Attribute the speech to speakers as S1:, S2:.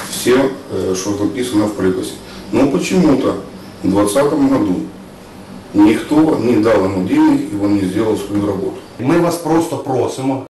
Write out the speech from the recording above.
S1: Все, что записано в приписи. Но почему-то в 2020 году никто не дал ему денег, и он не сделал свою работу.
S2: Ми вас просто просимо